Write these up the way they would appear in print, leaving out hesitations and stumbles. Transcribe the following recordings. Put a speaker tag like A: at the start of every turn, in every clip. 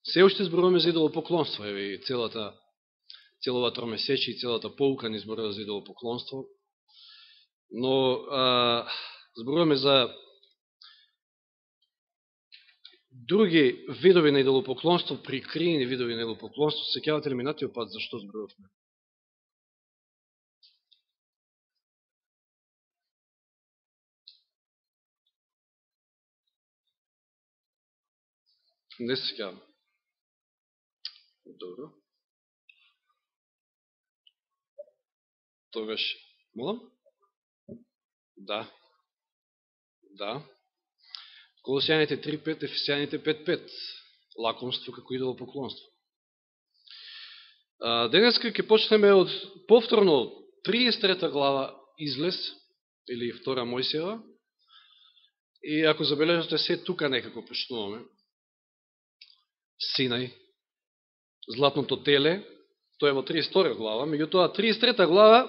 A: Се уште зборуваме за идолопоклонство, еве и целова тромесече и целата поука ни зборува за идолопоклонство, но зборуваме за други видови на идолопоклонство, прикриени видови на идолопоклонство. Сеќавате ли минатиот пат зашто зборувавме? Не се сеќавам. Добро. Тогаш, молам? Да. Колосјаните 3.5, Ефесјаните 5.5. Лакомство како идолопоклонство. Денеска ќе почнеме од повторно 33 глава Излез, или 2 Мојсеева. И ако забележате, се тука некако почнуваме. Синај, златното теле, тоа е во 32 глава, меѓутоа 33 глава,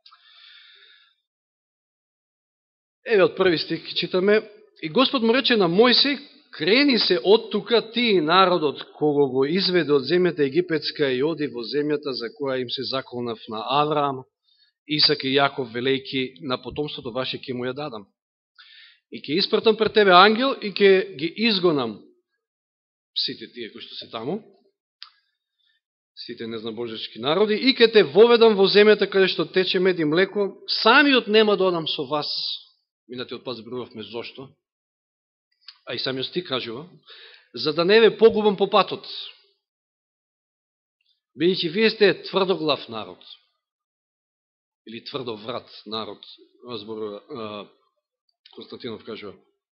A: еве од први стих читаме: И Господ му рече на Мојсей, крени се од тука ти и народот кого го изведе од земјата египетска и оди во земјата за која им се заколнав на Авраам, Исак и Јаков, велејки, на потомството ваше ќе му ја дадам. И ќе испратам пред тебе ангел и ќе ги изгонам сите тие кои што се таму, сите незнабожечки народи, и ќе те воведам во земјата каде што тече мед и млеко, самиот нема да одам со вас. Минатиот пат зборувавме зошто, а и самиот стих кажува, за да не ве погубам по патот, бидејќи вие сте тврдоглав народ, или тврдоврат народ, зборува Константинов кажува.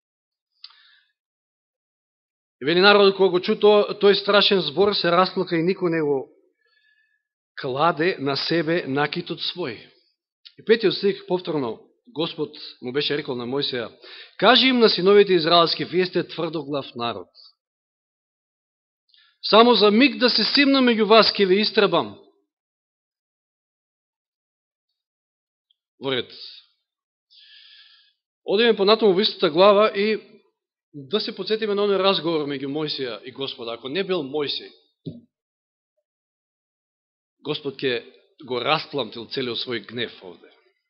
A: И вели народот кога го чу тој страшен збор се расплака и никој не го кладе на себе накитот свој. И петиот стих повторно Господ му беше рекол на Мојсеја: кажи им на синовите израелски, вие сте тврдоглав народ. Само за миг да се симна меѓу вас ќе ве истребам. Во ред. Одиме понатаму во истата глава и да се подсетиме на оној разговор меѓу Мојсеја и Господа. Ако не бил Мојсеј, Господ ќе го распламтил целиот свој гнев овде.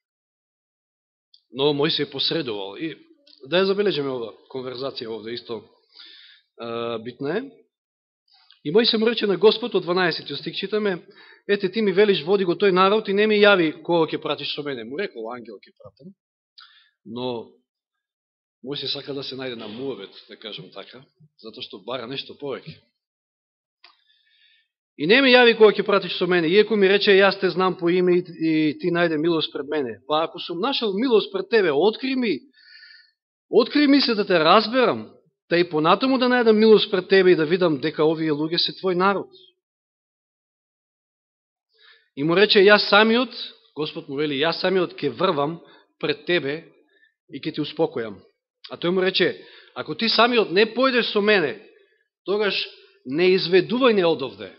A: Но Мојсеј посредувал. И да ја забележиме ова конверзација овде, исто битна е. И Мојсеј му рече на Господ, од 12 стих читаме: ете, ти ми велиш, води го тој народ и не ми јави кого ќе пратиш со мене. Му рекол, ангел ќе пратам. Но Мојсеј сака да се најде на муавет, да кажем така, затоа што бара нешто повеќе. И не ми јави кога ќе пратиш со мене, иако ми рече, јас те знам по име и ти најде милост пред мене. Па ако сум нашел милост пред тебе, откри ми се да те разберам, да и понатаму да најдам милост пред тебе и да видам дека овие луѓе се твој народ. И му рече, јас самиот, Господ му вели, јас самиот ќе врвам пред тебе и ќе ти успокојам. А тој му рече, ако ти самиот не појдеш со мене, тогаш не изведувај не одовде.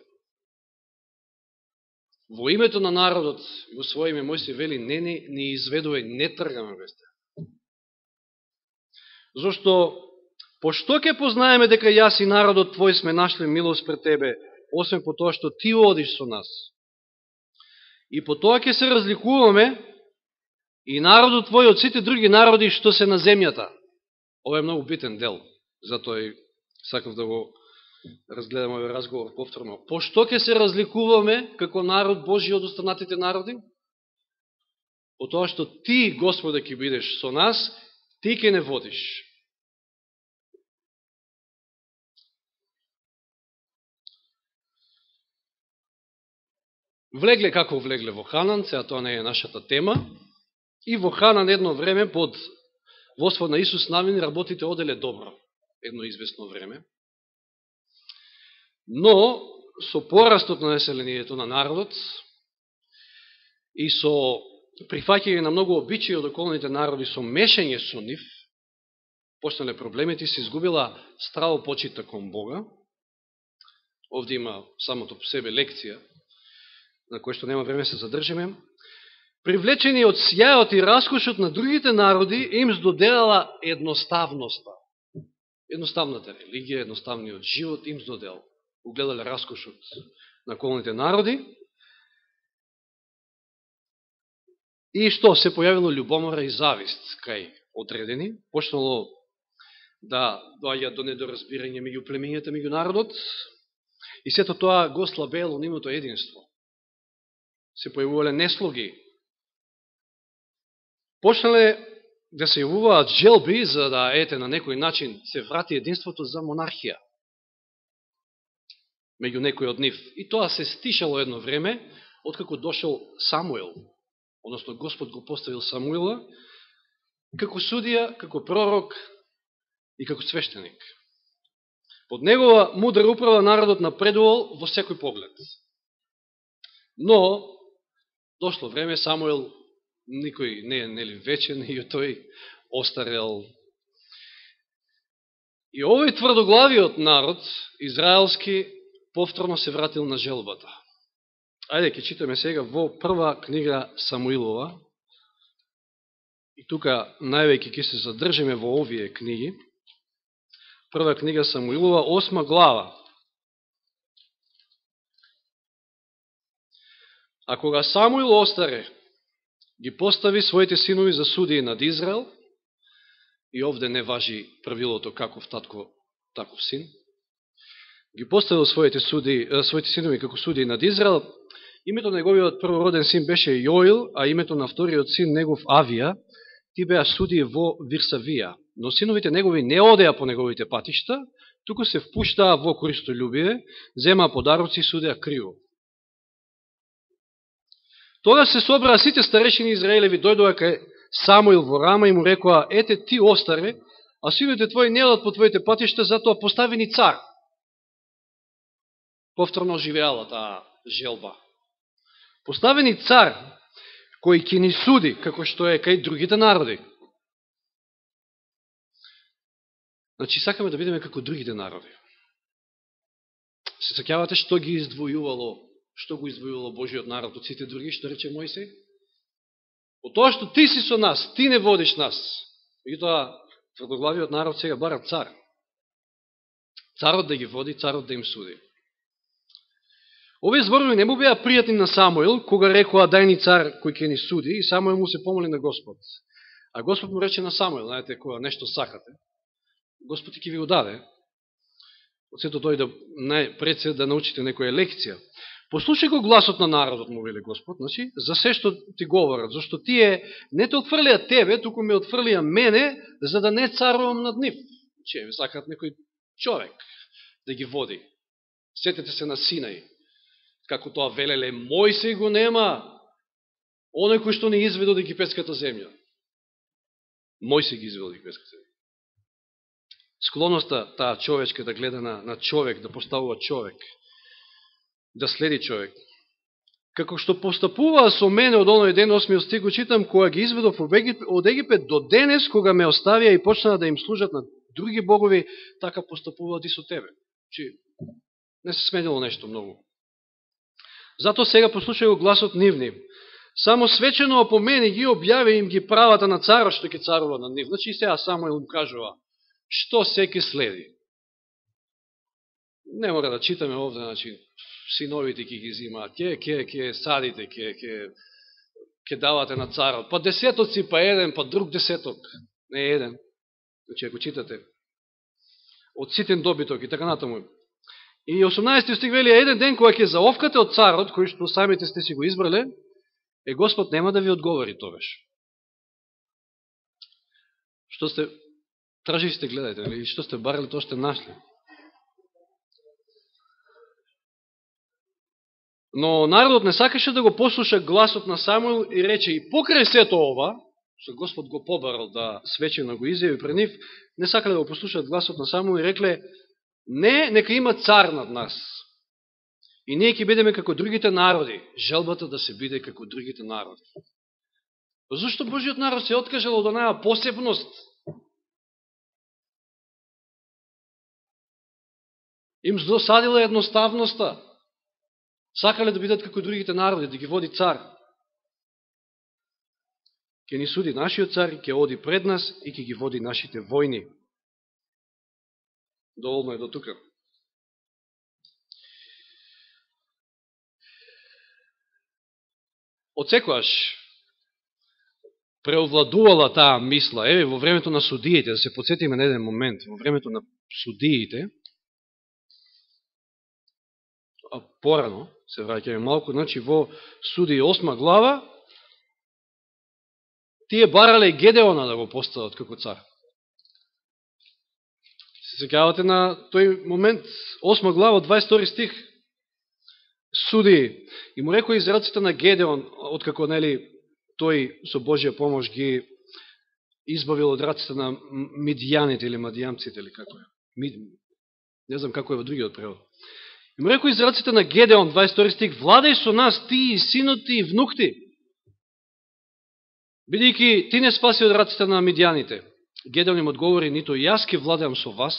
A: Во името на народот, во своје име Мојсеј вели, не изведувај, не тргаме без те. Зошто, пошто ќе познаеме дека јас и народот твој сме нашле милост пред тебе, освен по тоа што ти одиш со нас. И по тоа ќе се разликуваме и народот твој од сите други народи што се на земјата. Ова е многу битен дел, затоа и сакав да го разгледам овој разговор повторно. Пошто ќе се разликуваме како народ Божи од останатите народи? По тоа што ти, Господе, ќе бидеш со нас, ти ќе не водиш. Влегле како влегле во Ханан, сега тоа не е нашата тема, и во Ханан едно време под водство на Исус Навин работите оделе добро, едно известно време. Но, со порастот на населението на народот и со прифаќање на многу обичаи од околните народи, со мешање со нив, почнале проблемите, се изгубила страво почита кон Бога. Овде има самото по себе лекција, на кој што нема време се задржиме. Привлечени од сјајот и раскошот на другите народи, им здоделала едноставноста. Едноставната религија, едноставниот живот им здодел. угледале раскошот на околните народи. И што? Се појавило љубомора и завист кај одредени. Почнало да доаѓа до недоразбирање меѓу племињата, меѓу народот. И сето тоа го слабело нивното единство. Се појавувале неслоги. Почнале да се јавуваат желби за да, на некој начин се врати единството за монархија меѓу некој од нив. И тоа се стишало едно време, откако дошол Самуил, односно Господ го поставил Самуила како судија, како пророк и како свештеник. Под негова мудра управа народот напредувал во секој поглед. Но, дошло време, Самуил никој не е нели вечен и тој остарел. И овој тврдоглавиот народ, израелски, повторно се вратил на желбата. Ајде, ќе читаме сега во прва книга Самуилова. И тука највеќе ќе се задржиме во овие книги. Прва книга Самуилова, 8 глава. А кога Самуил остаре, ги постави своите синови за судии над Израел, и овде не важи правилото каков татко, таков син, ги поставил своите синови како судии над Израел. Името на неговиот првороден син беше Јоил, а името на вториот син негов Авија, ти беа судии во Вирсавија. Но синовите негови не одеа по неговите патишта, туку се впуштаа во користолюбие, земаа подароци и судеа криво. Тогаш се собраа сите старешини Израелеви, дојдоа кај Самуил во Рама и му рекоа: ете, ти остаре, а синовите твои не одат по твоите патишта, затоа постави ни цар. Повторно живеала таа желба. Постави ни цар, кој ќе ни суди, како што е кај другите народи. Значи, сакаме да бидеме како другите народи. Се сеќавате што ги издвојувало, што го издвојувало Божиот народ од сите други, што рече Мојсей? Од тоа што ти си со нас, ти не водиш нас. И тоа тврдоглавиот народ сега бара цар. Царот да ги води, царот да им суди. Овие зборови не му беа пријатни на Самуил, кога рекоа: дај ни цар кој ќе ни суди, и Самуил му се помоли на Господ. А Господ му рече на Самуил: знаете, кога нешто сакате, Господ ќе ви го даде. Од сето тој пред се да научите некоја лекција. Послушај го гласот на народот, му вели Господ, значи, за се што ти говорат, зашто тие не те отфрлија тебе, туку ме отфрлија мене, за да не царувам над нив. Че, сакат некој човек да ги води. Сетете се на Синај, како тоа велеле: Мојсей го нема, оној кој што не изведе од египетската земја. Мојсей ги изведе од египетската земја. Склоноста таа човечка да гледа на човек, да поставува човек, да следи човек. Како што постапуваа со мене од оној ден, 8 стих го читам, кога ги изведов од Египет до денес, кога ме оставија и почнаа да им служат на други богови, така постапуваат и со тебе. Чи не се сменило нешто многу. Зато сега послушај го гласот нивни. Само свечено опомени ги, објави им ги правата на царот што ќе царува над нив. Значи и сега Самуил им кажува што секи следи. Не мора да читаме овде, значи, синовите ќе ги зимаат, ќе садите, ќе давате на царот. Па десетоци, па еден, па друг десеток. Не еден. Значи, ако читате од ситен добиток и така натаму. И 18 стих вели: еден ден кога ќе заовкате од царот, кој што самите сте си го избрале, Господ нема да ви одговори тогаш. Што сте тражили, сте гледајте, или што сте барали, тоа сте нашли. Но народот не сакаше да го послуша гласот на Самуил и рече: и покрај сето ова, што Господ го побарал да свечено го изјави пред нив, не сакале да го послушаат гласот на Самуил и рекле: не, нека има цар над нас. И ние ќе бидеме како другите народи. Желбата да се биде како другите народи. Зошто Божиот народ се откажал од онаја посебност? Им досадила едноставноста. Сакале да бидат како другите народи, да ги води цар. Ќе ни суди нашиот цар, ќе оди пред нас и ќе ги води нашите војни. Доволно е до тука. Отсекојаш преовладувала таа мисла, еве во времето на судиите, да се подсетиме на еден момент, во времето на судиите, а порано, се враќаме малку, значи во Судии 8 глава, тие барале Гедеона да го постават како цар. Се сеќавате на тој момент, 8 глава, 22 стих, Судии, и му рекој израците на Гедеон, откако, нели, тој со Божија помош ги избавил од раците на мидијаните или мадијамците, или како е. Не знам како е во другиот превод. И му рекој израците на Гедеон, 22 стих, владај со нас ти и синот ти и внук ти, бидејќи ти не спаси од раците на мидијаните. Гедеон им одговори, нито јас ке владеам со вас,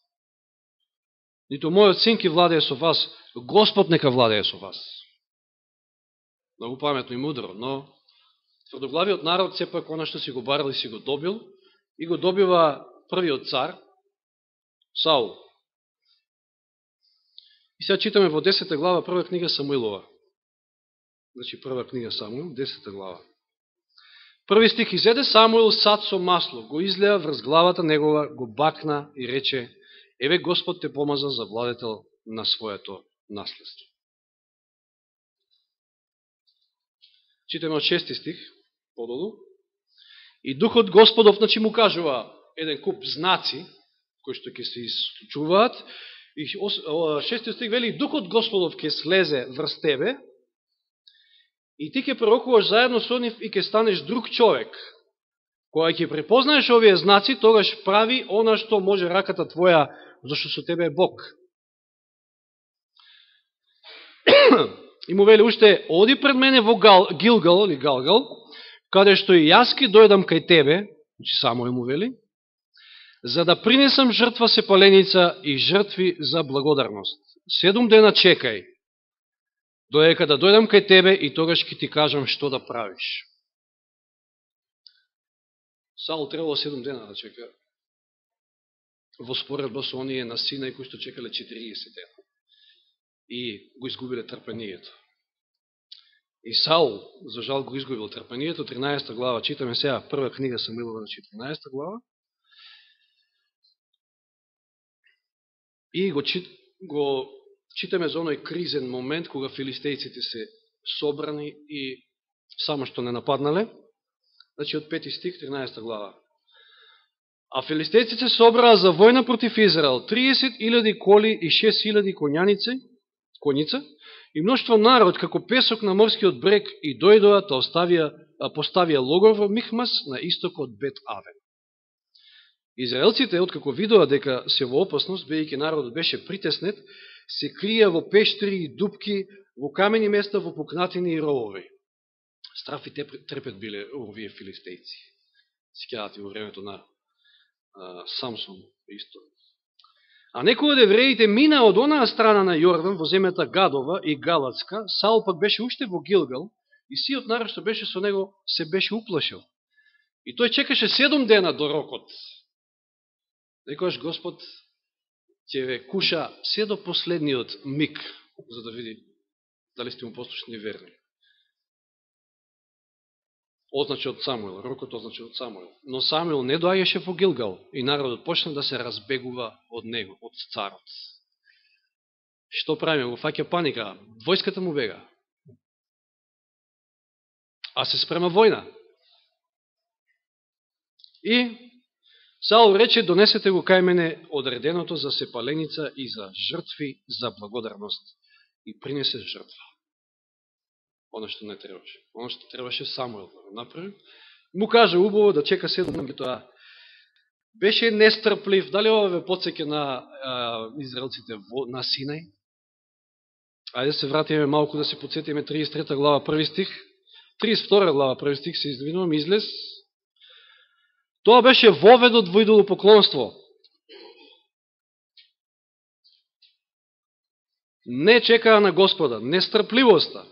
A: нито мојот син ке владее со вас, Господ нека владее со вас. Многу паметно и мудро, но тврдоглавиот народ сепак она што си го барал и си го добил, и го добива првиот цар, Саул. И сега читаме во 10 глава, прва книга Самуилова. Значи прва книга Самуил, 10 глава. Први стих, изеде Самуил сад со масло, го излеа врз главата негова, го бакна и рече, еве Господ те помаза за владетел на своето наследство. Читаме од 6 стих, подолу. И Духот Господов, значи му кажува еден куп знаци, кои што ќе се исклучуваат, и 6 стих вели, Духот Господов ќе слезе врз тебе, и ти ќе пророкуваш заедно со нив и ќе станеш друг човек. Кога ќе препознаеш овие знаци, тогаш прави она што може раката твоја, зашто со тебе е Бог. И му вели уште, оди пред мене во Гилгал, или Галгал, каде што и јас ке дојдам кај тебе, значи само му вели, за да принесам жртва сепаленица и жртви за благодарност. 7 дена чекај, доека да дојдам кај тебе и тогаш ќе ти кажам што да правиш. Саул требало 7 дена да чека, во споредба со оние на Синај кои што чекале 40 дена. И го изгубиле трпението. И Саул, за жал, го изгубил трпението. 13 глава, читаме сега, прва книга Самуилова на 14 глава. И го читаме за оној кризен момент, кога филистејците се собрани и само што не нападнале. Значи, од 5 стих, 13 глава. А филистејците се собраа за војна против Израел. 30.000 коли и 6.000 коњица и мноштво народ како песок на морскиот брег и дојдоа поставија логор во Михмас на исток од Бет Авен. Израелците, откако видоа дека се во опасност, бидејќи народот беше притеснет, се крија во пештери и дупки, во камени места, во пукнатини и ровови. Страф и трепет биле овие филистејци. Сеќавате во времето на Самсон исто. А некој од евреите мина од онаа страна на Јордан во земјата Гадова и Галатска, Саул пак беше уште во Гилгал и сиот народ што беше со него се беше уплашил. И тој чекаше 7 дена до рокот. Некојаш Господ ќе ве куша се до последниот миг, за да види дали сте му послушни и верни. Означи од Самуил, рокот означи од Самуил. Но Самуил не доаѓаше во Гилгал и народот почна да се разбегува од него, од царот. Што правиме? Го фаќа паника. Војската му бега. А се спрема војна. И Саул рече, донесете го кај мене одреденото за сепаленица и за жртви за благодарност. И принесе жртва. Оно што не требаше. Оно што требаше Самуил да го направи. Му кажа убаво да чека 7 дена. Тоа беше нестрплив. Дали ова ве подсеќа на израелците на Синај? Ајде се вратиме малку да се подсетиме 33 глава 1 стих. 32 глава 1 стих се извинувам, излез. Тоа беше воведот во идолопоклонство. Не чекаа на Господа, нестрпливоста.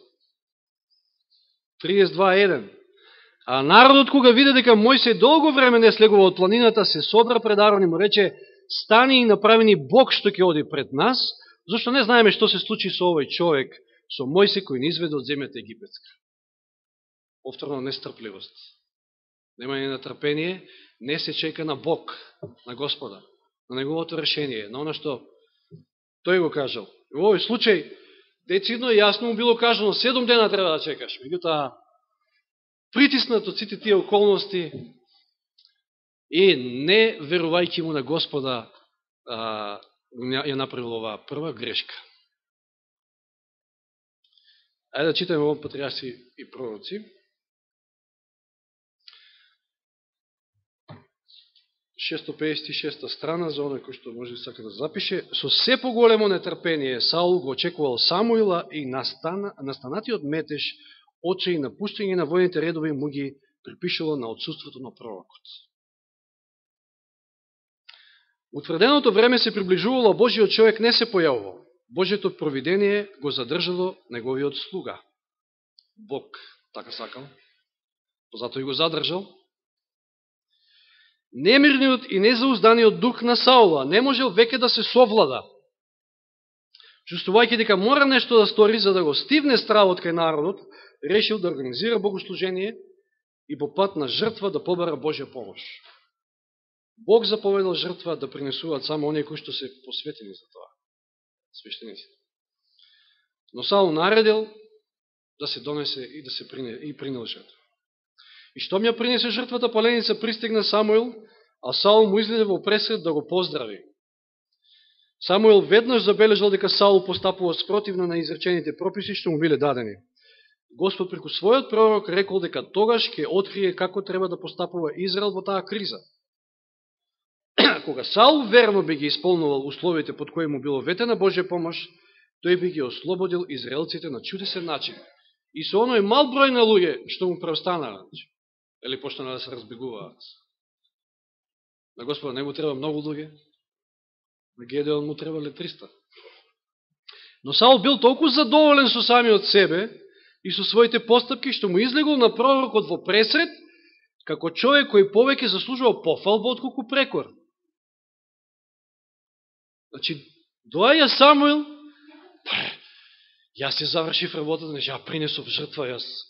A: 32.1. А народот кога виде дека Мојсей долго време не слегува од планината, се собра пред Арон и му рече, стани и направи ни Бог што ќе оди пред нас, зашто не знаеме што се случи со овој човек, со Мојсей кој не изведе од земјата египетска. повторно нестрпливост. Немање на трпение, не се чека на Бог, на Господа, на Неговото решение, на оно што Тој го кажал. И во овој случај, децидно и јасно му било кажано, 7 дена треба да чекаш. Меѓутоа, притиснат од сите тие околности и не верувајќи му на Господа, ја направил оваа прва грешка. Ајде да читаме во Патриарси и пророци. 656 страна, за оној кој што може сака да запише. Со се поголемо нетрпение Саул го очекувал Самуила и настанатиот метеж, оче и напуштање на војните редови му ги припишало на отсутството на пророкот. Утврденото време се приближувало, а Божиот човек не се појавувал. Божието провидение го задржало неговиот слуга. Бог така сакал, позато и го задржал. Немирниот и незаузданиот дух на Саула не можел веќе да се совлада, чувствувајќи дека мора нешто да стори за да го стивне стравот кај народот, решил да организира богослужение и по пат на жртва да побара Божја помош. Бог заповедал жртва да принесуваат само оние кои што се посветени за тоа, свештениците. Но Саул наредил да се донесе и да се принел жртва. И штом ја принесе жртвата паленица, пристигна Самуил, а Саул му излезе во пресред да го поздрави. Самуил веднаш забележал дека Саул постапува спротивно на изречените прописи што му биле дадени. Господ преку својот пророк рекол дека тогаш ќе открие како треба да постапува Израел во таа криза. Кога Саул верно би ги исполнувал условите под кои му било ветена Божја помош, тој би ги ослободил израелците на чудесен начин. И со оној мал број на луѓе што му преостанаа, или почнаа да се разбегуваат. На Господа не му треба многу луѓе, на Гедеон му требале 300. Но Саул бил толку задоволен со самиот себе и со своите постапки, што му излегол на пророкот во пресред, како човек кој повеќе заслужува пофалба отколку прекор. Значи, доаѓа Самуил, јас се завршив работата, ја принесов жртва,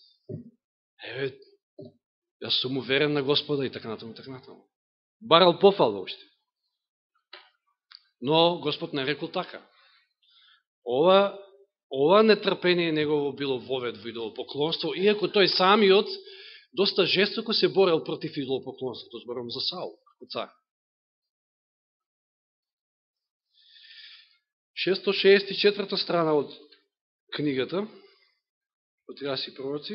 A: јас сум уверен на Господа и така натаму, и така натаму. Барал пофалба уште. Но Господ не рекол така. Ова нетрпение негово било вовед во идолопоклонство, иако тој самиот доста жестоко се борел против идолопоклонството, зборам за Саул, како цар. 664 страна од книгата, Патриарси и пророци.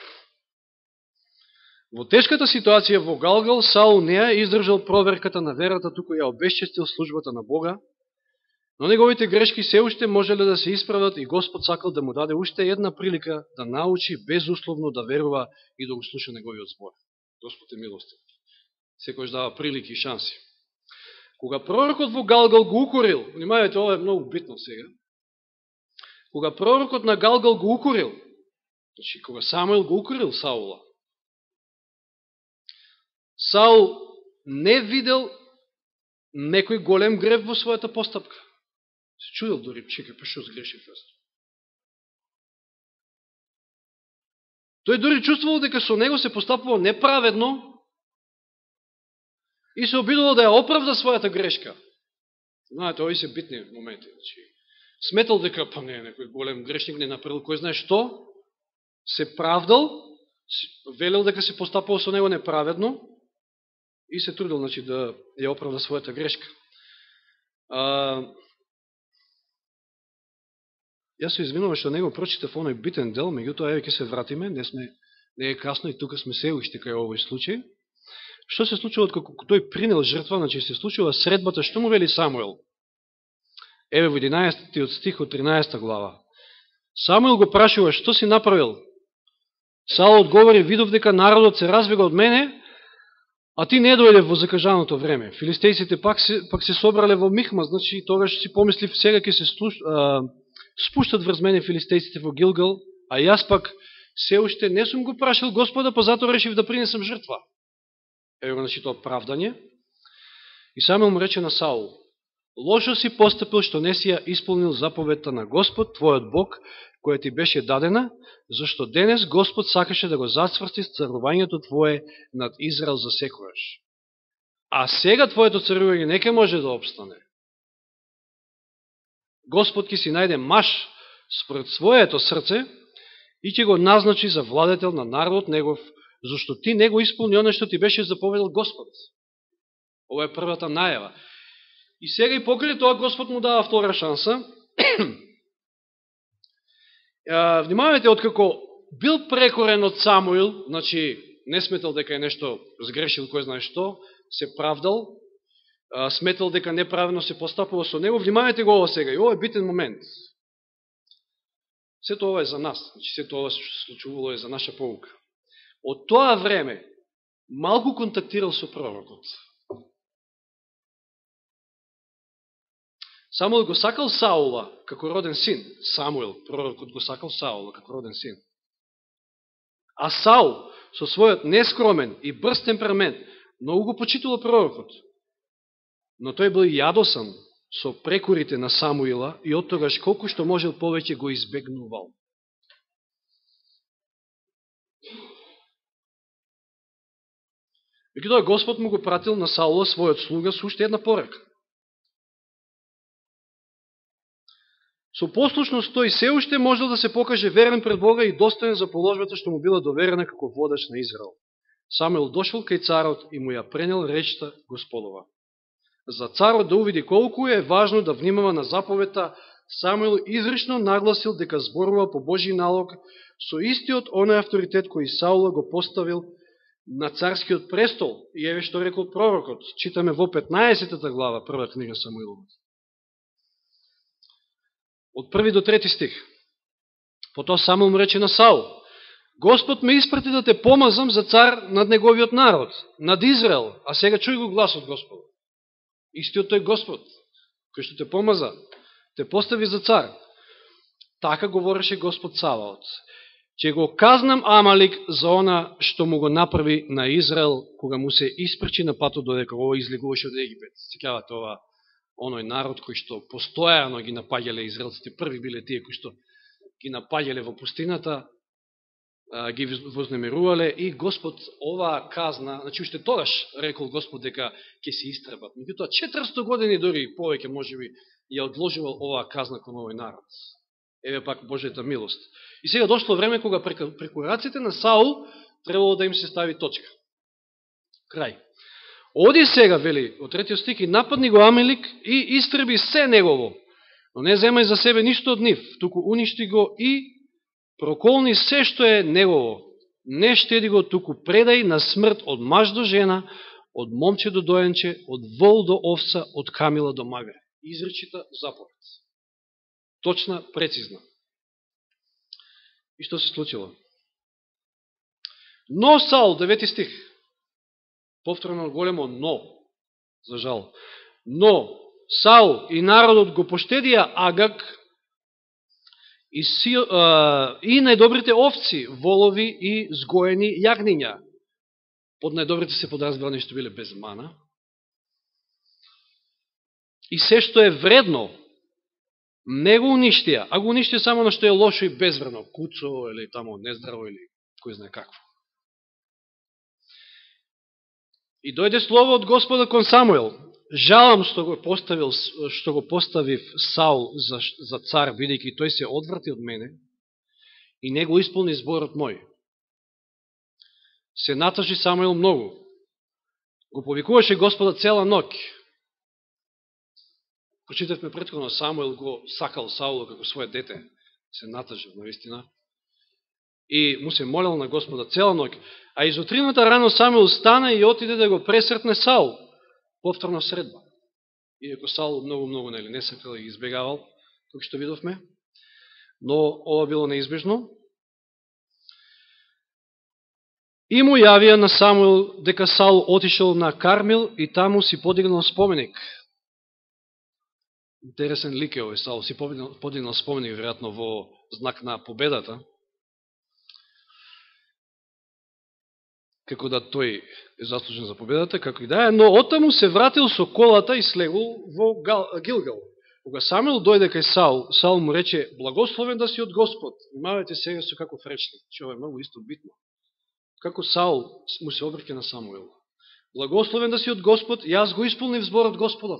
A: Во тешката ситуација во Галгал, Саул не ја издржал проверката на верата, туку ја обесчестил службата на Бога, но неговите грешки се уште можеле да се исправат и Господ сакал да му даде уште една прилика да научи безусловно да верува и да го слуша неговиот збор. Господ е милостив. Секојаш дава прилики и шанси. Кога пророкот во Галгал го укорил, внимавајте, ова е многу битно сега, кога пророкот на Галгал го укорил, значи кога Самуил го укорил Саула, Саул не видел некој голем грев во својата постапка. Се чудил дори, чекај, па што сгрешив јас? Тој дори чувствувал дека со него се постапува неправедно и се обидувал да ја оправда својата грешка. Знаете, ови се битни моменти. Значи, сметал дека, па не, некој голем грешник не направил кој знае што, се правдал, велел дека се постапувал со него неправедно и се трудил, значи, да ја оправда својата грешка. Јас се извинувам што него прочитав оној битен дел, меѓутоа еве ќе се вратиме, не е касно и тука сме се уште кај овој случај. Што се случува како тој принел жртва, значи се случува средбата, што му вели Самуил? Еве во 11 стих од 13 глава. Самуил го прашува, што си направил? Саул одговори, видов дека народот се разбега од мене, а ти не дојде во закажаното време. Филистејците пак се собрале во Михма, значи тогаш си помислив, сега ќе се спуштат врз мене филистејците во Гилгал, а јас пак се уште не сум го прашил Господа, па затоа решив да принесам жртва. Ево значи тоа правдање. И Самуил му рече на Саул, лошо си постапил што не си ја исполнил заповедта на Господ, твојот Бог, која ти беше дадена, зашто денес Господ сакаше да го зацврсти царувањето Твое над Израел за секојаш. А сега Твоето царување не ќе може да обстане. Господ ќе си најде маж според своето срце и ќе го назначи за владетел на народот негов, зашто ти не го исполни оно што ти беше заповедал Господ. Ова е првата најава. И сега и покрај тоа Господ му дава втора шанса. Внимавајте, откако бил прекорен од Самуил, значи не сметал дека е нешто сгрешил, кој знае што, се правдал, сметал дека неправилно се постапува со него, внимавајте го ова сега, и ова е битен момент. Сето ова е за нас, значи сето ова се случувало е за наша поука. Од тоа време малку контактирал со пророкот. Самуил го сакал Саула како роден син. Самуил, пророкот, го сакал Саула како роден син. А Саул, со својот нескромен и брз темперамент, многу го почитувал пророкот. Но тој бил јадосан со прекорите на Самуила и од тогаш колку што можел повеќе го избегнувал. Меѓутоа Господ му го пратил на Саула својот слуга со уште една порака. Со послушност тој се уште можел да се покаже верен пред Бога и достоен за положбата што му била доверена како водач на Израел. Самуил дошол кај царот и му ја пренел речта Господова. За царот да увиди колку е важно да внимава на заповедта, Самуил изрично нагласил дека зборува по Божи налог со истиот оној авторитет кој Саула го поставил на царскиот престол. И еве што рекол пророкот. Читаме во 15 глава, прва книга Самуилова. Од 1 до 3 стих. Потоа Самуил му рече на Саул: Господ ме испрати да те помазам за цар над неговиот народ, над Израел, а сега чуј го гласот Господ. Истиот тој Господ, кој што те помаза, те постави за цар. Така говореше Господ Саваот. Че го казнам Амалик за она што му го направи на Израел, кога му се испречи на патот додека го излегуваше од Египет. Сикавате ова, оној народ кој што постојано ги напаѓале израелците, први биле тие кои што ги напаѓале во пустината, ги вознемирувале и Господ оваа казна, значи уште тогаш рекол Господ дека ќе се истребат. Меѓутоа 400 години дори повеќе можеби ја одложувал оваа казна кон овој народ. Еве пак Божјата милост. И сега дошло време кога преку раците на Саул требало да им се стави точка. Крај. Оди сега, вели, од 3 стих, и нападни го Амалик и истреби се негово, но не земај за себе ништо од нив, туку уништи го и проколни се што е негово. Не штеди го, туку предај на смрт од маж до жена, од момче до доенче, од вол до овца, од камила до магре. Изречита заповед. Точна, прецизна. И што се случило? Но Саул, 9 стих, повторно големо но, за жал. Но Саул и народот го поштедија Агаг и најдобрите овци, волови и згоени јагниња. Под најдобрите се подразбрани што биле без мана. И се што е вредно, не го уништија, а го уништија само на што е лошо и безвредно, куцо или тамо нездраво или кој знае какво. И дојде слово од Господа кон Самуил: жалам што го поставив Саул за цар, бидејќи тој се одврати од мене и не го исполни зборот мој. Се натажи Самуил многу. Го повикуваше Господа цела ноќ. Прочитавме претходно, Самуил го сакал Саула како своје дете. Се натажил, наистина. И му се молел на Господа цела ноќ. А изутрината рано Самуил стана и отиде да го пресретне Саул. Повторна средба. Иако Саул многу не сакал и избегавал, како што видовме. Но ова било неизбежно. И му јавија на Самуил дека Саул отишел на Кармил и таму си подигнал споменик. Интересен лик е овој Саул. Си подигнал споменик, веројатно во знак на победата. Како да тој е заслужен за победата, како и да е, но оттаму се вратил со колата и слегул во Гилгал. Кога Самуил дојде кај Саул, Саул му рече, благословен да си од Господ. Внимавајте сега со како речник. Ова е многу исто битно. Како Саул му се обрке на Самуил. Благословен да си од Господ, јас го исполнив зборот Господов.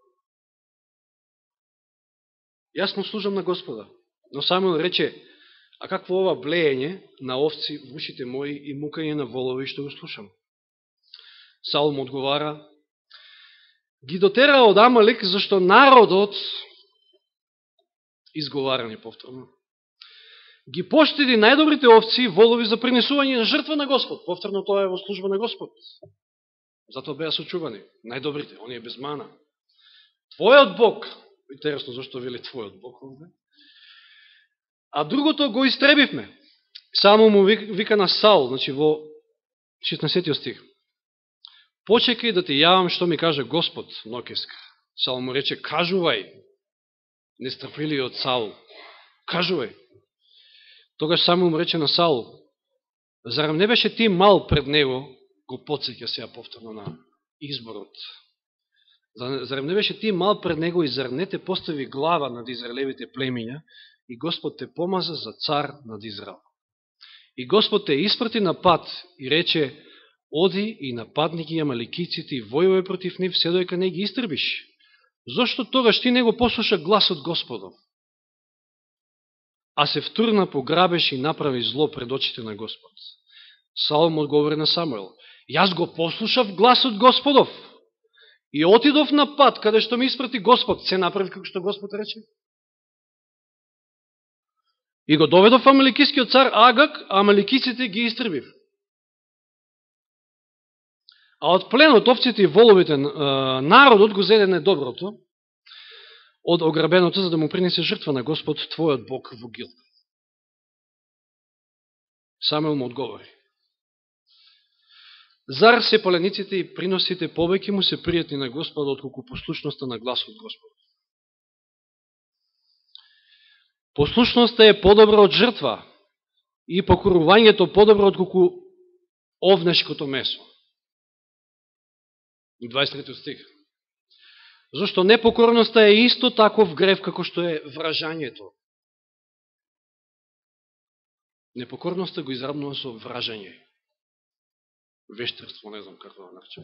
A: Јас му служам на Господа. Но Самуил рече, а какво ова блеење на овци в ушите мои и мукање на волови што го слушам? Саул му одговара, ги дотера од Амалик, зашто народот, изговарани повторно, ги поштеди најдобрите овци и волови за принесување на жртва на Господ. Повторно тоа е во служба на Господ. Затоа беа сочувани. Најдобрите, оние без мана. Твојот Бог, интересно зашто вели твојот Бог овде, а другото го истребивме. Само му вика на Саул, значи во 16 стих. Почекај да ти јавам што ми каже Господ ноќеска. Саул му рече, кажувај, нестрпливиот Саул, кажувај. Тогаш само му рече на Саул, зарем не беше ти мал пред него, го подсеќа сега повторно на изборот, зарем не беше ти мал пред него и зар не те постави глава над израелевите племиња и Господ те помаза за цар над Израел. И Господ те испрати на пат и рече, оди и нападни ги амаликиците и војувај против нив, се доека не ги истребиш. Зошто тогаш ти не го послуша гласот Господов, а се втурна по грабеж и направи зло пред очите на Господ? Саул му одговори на Самуил, јас го послушав гласот Господов и отидов на пат каде што ми испрати Господ, се направи како што Господ рече. И го доведов амаликискиот цар Агаг, а амаликиците ги истребив. А од пленот, овците и воловите, народот го зеде недоброто од ограбеното, за да му принесе жртва на Господ, твојот Бог во Гилгал. Самуил му одговори, зар се полениците и приносите повеќе му се пријатни на Господа, отколку послушноста на гласот Господ? Послушноста е подобра од жртва и покорувањето подобро отколку овнешкото месо. 23 стих. Зашто непокорноста е исто таков грев како што е вражањето. Непокорноста го изравнува со вражање. Вештерство, не знам како да наречам.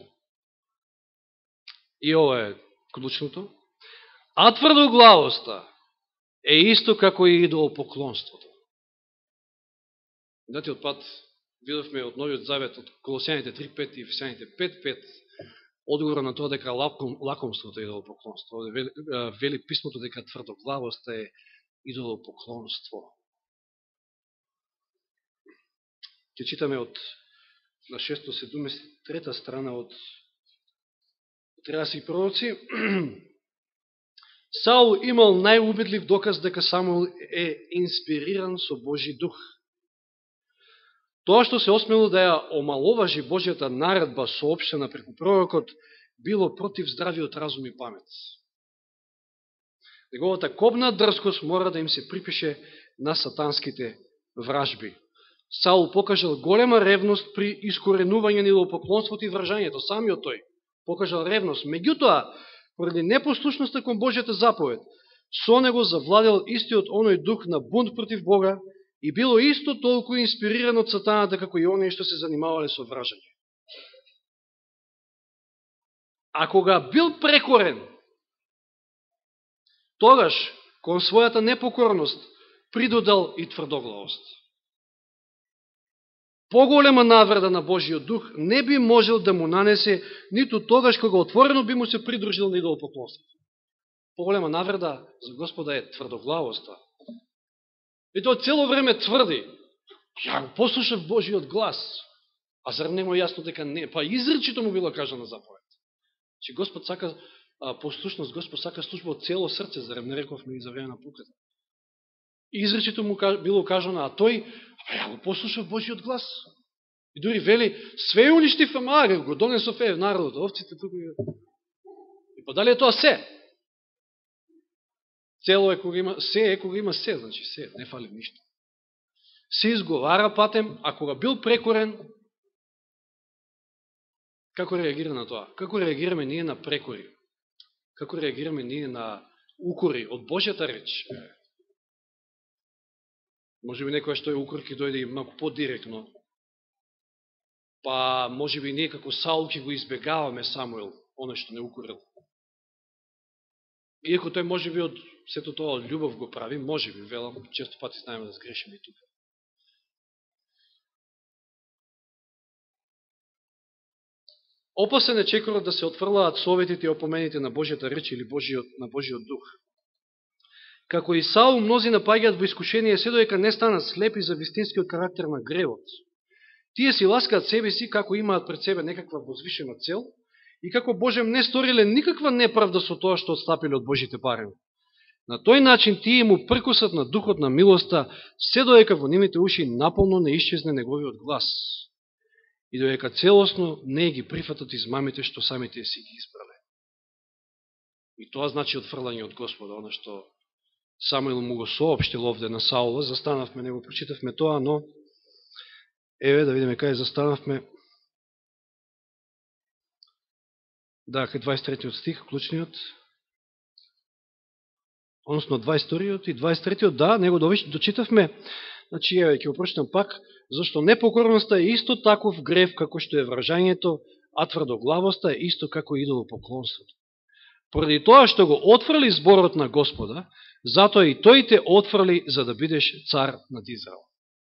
A: И ова е клучното. А тврдоглавоста е исто како и идолопоклонството. Дати од пат видовме од Новиот Завет, од Колосјаните 3.5 и Ефесјаните 5.5, одговор на тоа дека лакомството е идолопоклонство. Вели писмото дека тврдоглавоста е идолопоклонство. Ке читаме од на 673 страна од Триаси пророци. Саул имал најубедлив доказ дека Самуил е инспириран со Божи дух. Тоа што се осмело да ја омаловажи Божјата наредба соопштена преку пророкот, било против здравиот разум и памет. Неговата кобна дрскост мора да им се припише на сатанските вражби. Саул покажал голема ревност при искоренување на идолопоклонството и вражањето. Самиот тој покажал ревност. Меѓутоа, поради непослушноста кон Божјата заповед, со него завладел истиот оној дух на бунт против Бога и било исто толку инспириран од сатаната како и оние што се занимавале со вражање. А кога бил прекорен, тогаш кон својата непокорност придодал и тврдоглавост. Поголема навреда на Божиот дух не би можел да му нанесе ниту тогаш кога отворено би му се придружил на идолопоклонството. Поголема навреда за Господа е тврдоглавоста. И тоа цело време тврди, ја го послушав Божиот глас, а зар не му јасно дека не, па изречито му било кажана заповед. Че Господ сака послушност, Господ сака служба од цело срце, зарем не рековме и за време на пуката. Изречито му било кажано, а тој, ја го послушав Божиот глас. И дури вели, све уништив, ама го донесов народот, овците туку. И па дали е тоа се? Цело е кога има, се е кога има се, значи се, не фали ништо. Се изговара патем, а кога бил прекорен, како реагира на тоа? Како реагираме ние на прекори? Како реагираме ние на укори од Божјата реч. Може би некоја што е укор ќе дојде и малку подиректно. Па може би ние како Саул ќе го избегаваме Самуил, оно што не укорил. Иако тој може би од сето тоа од љубов го прави, може би, велам, често пати знаеме да сгрешиме и тука. Опасен е чекорот да се отфрлаат советите и опомените на Божјата реч или на Божиот дух. Како и Саул, мнози напаѓаат во искушение се додека не станат слепи за вистинскиот карактер на гревот. Тие си ласкаат себе си како имаат пред себе некаква возвишена цел и како Божем не сториле никаква неправда со тоа што отстапиле од Божите бареми. На тој начин тие му пркусат на духот на милоста, се додека во нивните уши наполно не исчезне неговиот глас и додека целосно не ги прифатат измамите што самите си ги избрале. И тоа значи отфрлање од Господа, оно што Самуил му го соопштил овде на Саула. Застанавме, не го прочитавме тоа, но еве да видиме кај застанавме. Да, кај 23 стих, клучниот. Односно 22 и 23, да, него дочитавме. Значи, еве, ќе го прочитам пак, зашто непокорноста е исто таков грев како што е вражањето, а тврдоглавоста е исто како идолопоклонството. Поради тоа што го отфрли зборот на Господа, затоа и тој те отфрли за да бидеш цар над Израел.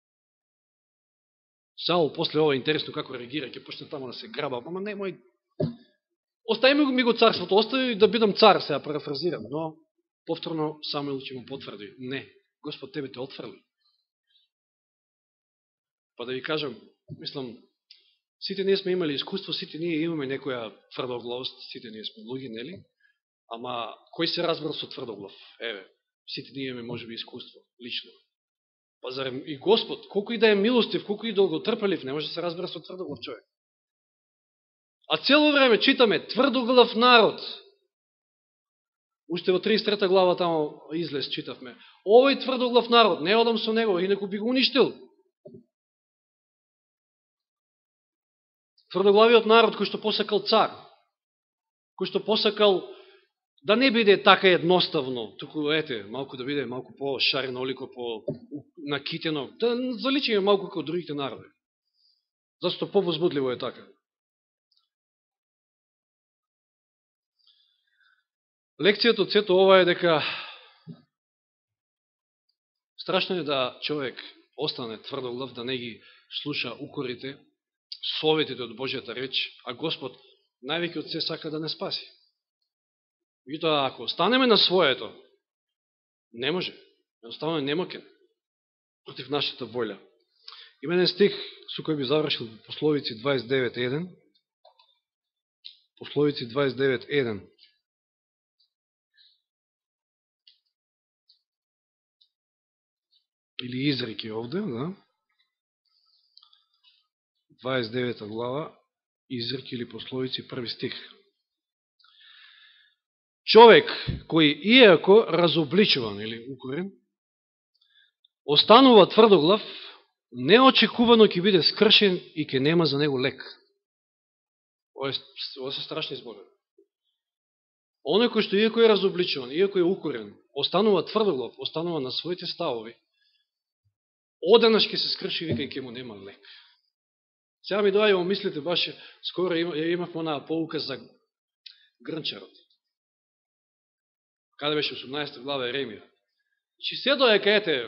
A: Саул после ова интересно како реагира, ќе почне тамо да се граба, ама не мој. Остави ми го царството, остави да бидам цар, сега парафразирам, но повторно Самуил ќе му потврди. Не, Господ тебе те отфрли. Па да ви кажам, мислам, сите ние сме имали искуство, сите ние имаме некоја тврдоглавост, сите ние сме луѓе, нели? Ама, кој се разбрал со тврдоглав? Еве, сите ние имаме, може би, искуство, лично. Па зарем и Господ, колко и да е милостив, колко и долготрпелив, не може да се разбира со тврдоглав човек. А цело време читаме тврдоглав народ. Уште во 33 глава тамо излез читавме. Овој тврдоглав народ, не одам со него, инако би го уништил. Тврдоглавиот народ кој што посакал цар, кој што посакал да не биде така едноставно, туку ете, малку да биде малку по-шаренолико, по-накитено, да заличиме малку како другите народи. Зашто повозбудливо е така. Лекцијата од сето ова е дека страшно е да човек остане тврдоглав, да не ги слуша укорите, советите од Божјата реч, а Господ највеќе од се сака да не спаси. Меѓутоа, ако останеме на своето, не може. Едноставно не мокен против нашата воља. Има еден стих со кој би завршил Пословици 29.1. Пословици 29.1. Или изреки овде, да. 29 глава, изреки или пословици, први стих. Човек кој иако разобличуван или укорен, останува тврдоглав, неочекувано ќе биде скршен и ќе нема за него лек. Ова се страшни зборови. Оној кој што иако е разобличуван, иако е укорен, останува тврдоглав, останува на своите ставови, одеднаш ќе се скрши, вика, и ќе му нема лек. Сега ми доаѓа во мислите, баш скоро имавме онаа поука за грнчарот. Каде беше 18 глава Еремија. Че се доека, ете,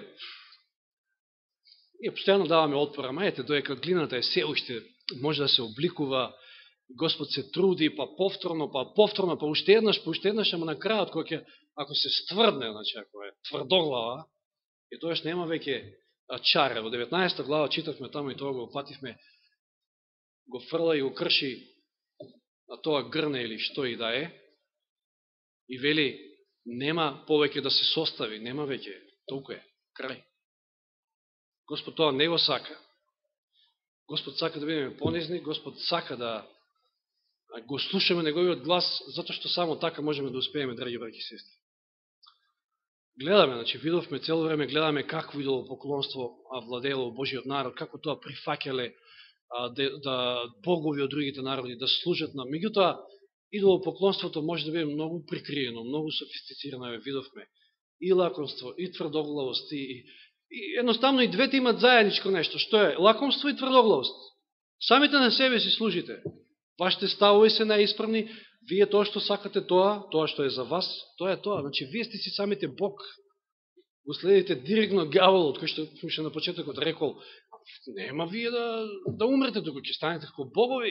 A: ние постојано даваме отпор, ама ете, доека глината е се уште, може да се обликува, Господ се труди, па повторно, па уште еднаш, ама на крајот, ако се стврдне, значи, ако е тврдоглава, и тоаш нема веќе чаре. Во 19 глава читавме тамо и тоа го опативме, го фрла и го крши на тоа грне или што и да е, и вели, нема повеќе да се состави, нема веќе, толку е, крај. Господ тоа не го сака. Господ сака да бидеме понизни, Господ сака да го слушаме неговиот глас, затоа што само така можеме да успееме, драги браќи и сестри. Гледаме, значи, видовме цело време, гледаме какво идолопоклонство владеело Божиот народ, како тоа прифаќале да богови од другите народи, да служат на. Меѓутоа, идолопоклонството може да биде многу прикриено, многу софистицирано, видовме и лакомство, и тврдоглавост, и едноставно и двете имат заедничко нешто. Што е? Лакомство и тврдоглавост. Самите на себе си служите. Вашите ставови се најисправни, вие тоа што сакате тоа што е за вас, тоа е тоа. Значи, вие сте си самите Бог. Го следите директно гјаволот, кој што на почетокот рекол, нема вие да умрете, туку ќе станете како богови.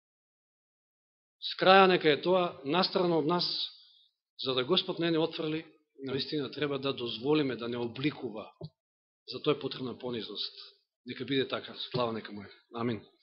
A: С краја нека е тоа настрано од нас, за да Господ не отфрли, наистина треба да дозволиме да не обликува. За тоа е потребна понизност. Нека биде така. Слава нека му е. Амин.